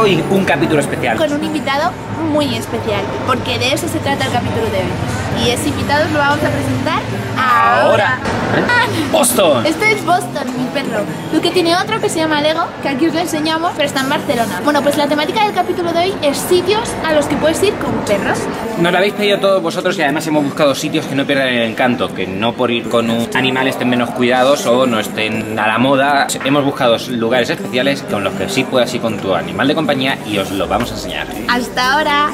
nuevo y un capítulo especial. Con un invitado muy especial, porque de eso se trata el capítulo de hoy. Y ese invitado lo vamos a presentar ahora. Boston. Este es Boston, mi perro. Luke tiene otro que se llama Lego, que aquí os lo enseñamos, pero está en Barcelona. Bueno, pues la temática del capítulo de hoy es sitios a los que puedes ir con perros. Nos lo habéis pedido todos vosotros y además hemos buscado sitios que no pierdan el encanto, que no por ir con un animal estén menos cuidados o no estén a la moda. Hemos buscado lugares especiales con los que sí puedas ir con tu animal de compañía y os lo vamos a enseñar. ¡Hasta ahora!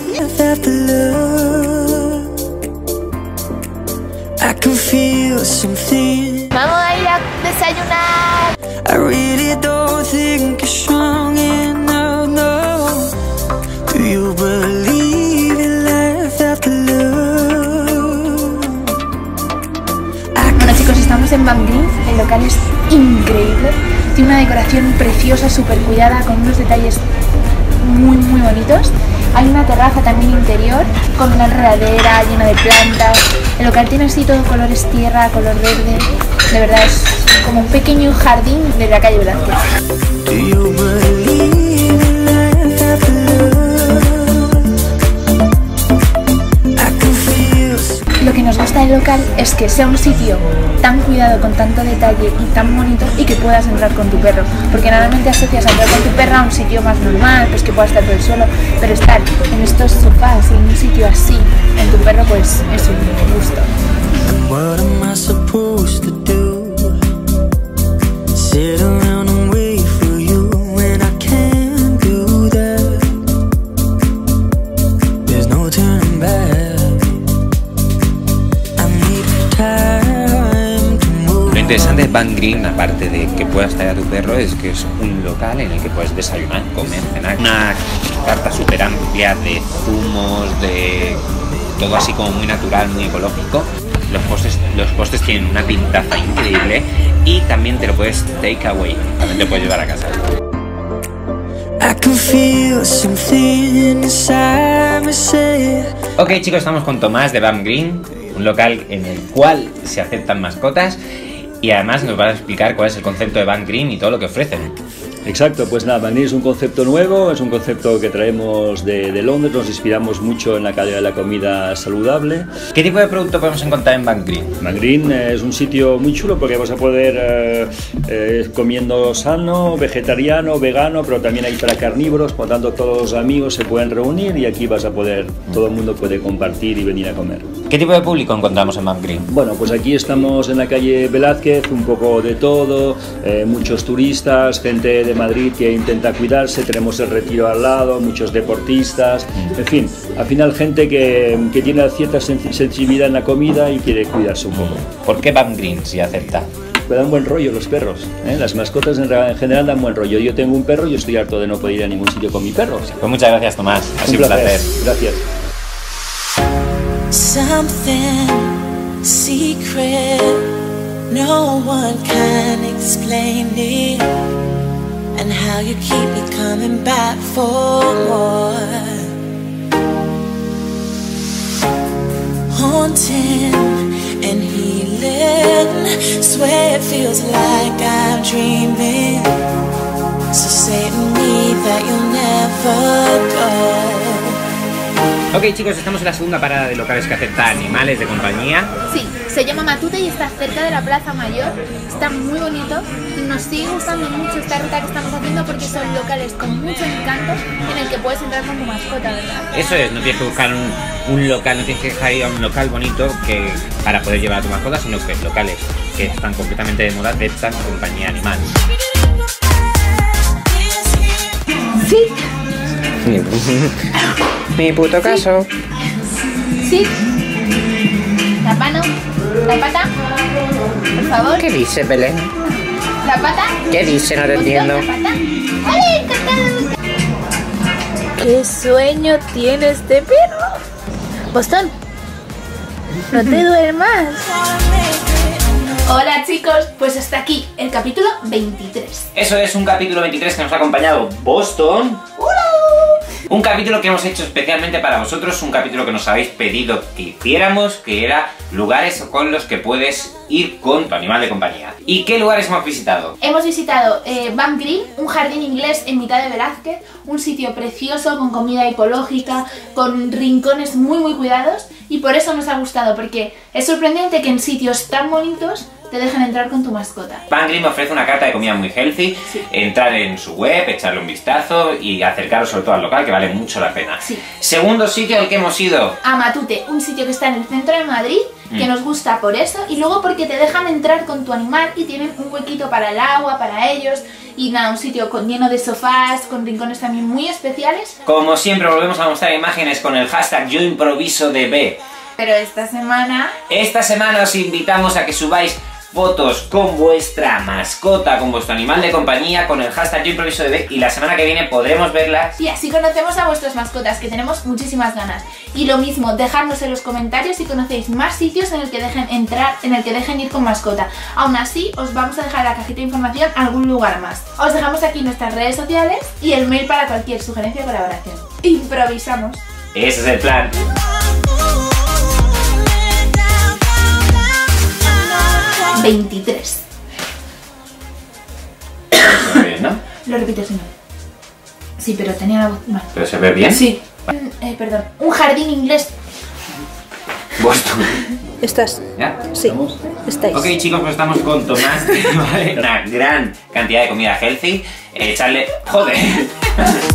Vamos a ir a desayunar. I really don't think you're strong enough, no. Do you believe in life after love? Bueno chicos, estamos en Bam Green. El local es increíble. Tiene una decoración preciosa, súper cuidada, con unos detalles muy bonitos. Hay una terraza también interior con una enredadera llena de plantas. El local tiene así todo colores tierra, color verde. De verdad es como un pequeño jardín de la calle Velázquez. Lo que nos gusta del local es que sea un sitio tan cuidado, con tanto detalle y tan bonito, y que puedas entrar con tu perro, porque normalmente asocias a entrar con tu perro a un sitio más normal, pues que pueda estar por el suelo, pero estar en estos sofás y en un sitio así en tu perro pues es un gusto. What am I supposed to do? Sit around and wait for you when I can't do that. There's no turning back. I need time to move. Lo interesante de Bam Green, aparte de que puedas traer a tu perro, es que es un local en el que puedes desayunar, comer, cenar. Una carta súper amplia de zumos, de todo así como muy natural, muy ecológico. Los postres tienen una pintaza increíble y también te lo puedes take away, también te puedes llevar a casa. Ok chicos, estamos con Tomás de Bam Green, un local en el cual se aceptan mascotas y además nos va a explicar cuál es el concepto de Bam Green y todo lo que ofrecen. Exacto, pues nada, Bam Green es un concepto nuevo, es un concepto que traemos de Londres, nos inspiramos mucho en la calidad de la comida saludable. ¿Qué tipo de producto podemos encontrar en Bam Green? Bam Green es un sitio muy chulo porque vas a poder comiendo sano, vegetariano, vegano, pero también hay para carnívoros, por lo tanto todos los amigos se pueden reunir y aquí vas a poder, todo el mundo puede compartir y venir a comer. ¿Qué tipo de público encontramos en Bam Green? Bueno, pues aquí estamos en la calle Velázquez, un poco de todo, muchos turistas, gente de Madrid que intenta cuidarse, tenemos el Retiro al lado, muchos deportistas, en fin, al final gente que tiene cierta sensibilidad en la comida y quiere cuidarse un poco. ¿Por qué Bam Green si acepta? Me dan buen rollo los perros, las mascotas en general dan buen rollo. Yo tengo un perro y estoy harto de no poder ir a ningún sitio con mi perro. Pues muchas gracias Tomás, ha sido un placer. Gracias. Something secret, no one can explain it, and how you keep me coming back for more. Haunting and healing, swear it feels like I'm dreaming. So say to me that you'll never go. Ok chicos, estamos en la segunda parada de locales que acepta animales de compañía. Sí, se llama Matute y está cerca de la Plaza Mayor. Está muy bonito y nos sigue gustando mucho esta ruta que estamos haciendo porque son locales con mucho encanto en el que puedes entrar con tu mascota, ¿verdad? Eso es, no tienes que buscar un local, no tienes que dejar ir a un local bonito para poder llevar a tu mascota, sino que locales que están completamente de moda aceptan compañía animal. Sí. Mi puto caso. Sí. La mano. La pata. Por favor. ¿Qué dice Belén? La pata. ¿Qué dice? No te entiendo. La pata. ¡Vale! ¡Encantado! ¿Qué sueño tiene este perro? Boston, no te duermas. Hola chicos, pues hasta aquí el capítulo 23. Eso es un capítulo 23 que nos ha acompañado Boston. Un capítulo que hemos hecho especialmente para vosotros, un capítulo que nos habéis pedido que hiciéramos, que era lugares con los que puedes ir con tu animal de compañía. ¿Y qué lugares hemos visitado? Hemos visitado Bam Green, un jardín inglés en mitad de Velázquez, un sitio precioso, con comida ecológica, con rincones muy cuidados, y por eso nos ha gustado, porque es sorprendente que en sitios tan bonitos te dejen entrar con tu mascota. Pangrim ofrece una carta de comida muy healthy. Sí. Entrar en su web, echarle un vistazo y acercaros sobre todo al local, que vale mucho la pena. Sí. Segundo sitio al que hemos ido. A Matute, un sitio que está en el centro de Madrid, que nos gusta por eso, y luego porque te dejan entrar con tu animal y tienen un huequito para el agua, para ellos, y nada, un sitio lleno de sofás, con rincones también muy especiales. Como siempre volvemos a mostrar imágenes con el hashtag Yo Improviso de B. Pero esta semana os invitamos a que subáis fotos con vuestra mascota, con vuestro animal de compañía, con el hashtag Yo Improviso de B, y la semana que viene podremos verlas. y así conocemos a vuestras mascotas, que tenemos muchísimas ganas. Y lo mismo, dejadnos en los comentarios si conocéis más sitios en el que dejen entrar, en el que dejen ir con mascota. Aún así, os vamos a dejar en la cajita de información algún lugar más. Os dejamos aquí nuestras redes sociales y el mail para cualquier sugerencia o colaboración. Improvisamos. Ese es el plan. 23. Se ve bien, ¿no? Lo repito si no. Sí, pero tenía la voz mal. ¿Pero se ve bien? Sí. Perdón. Un jardín inglés. Vuestro. ¿Estás? ¿Ya? Sí. Estáis. Ok, chicos, pues estamos con Tomás, ¿vale? Una gran cantidad de comida healthy. Echarle... ¡Joder!